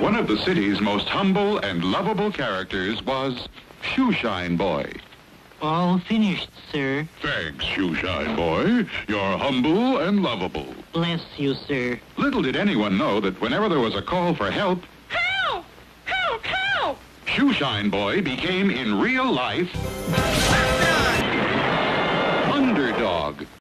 One of the city's most humble and lovable characters was Shoeshine Boy. All finished, sir. Thanks, Shoeshine Boy. You're humble and lovable. Bless you, sir. Little did anyone know that whenever there was a call for help, Help! Help! Help! Shoeshine Boy became, in real life, underdog.